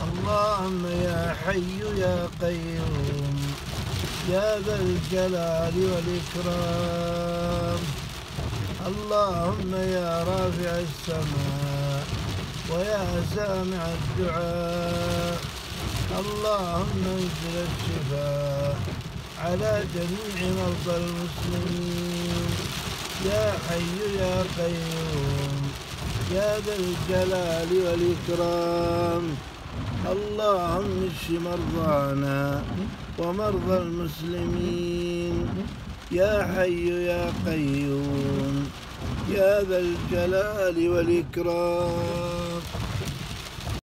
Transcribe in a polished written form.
اللهم يا حي يا قيوم يا ذا الجلال والإكرام. اللهم يا رافع السماء ويا سامع الدعاء، اللهم انزل الشفاء على جميع مرضى المسلمين يا حي يا قيوم يا ذا الجلال والإكرام. اللهم اشف مرضانا ومرضى المسلمين يا حي يا قيوم يا ذا الجلال والإكرام.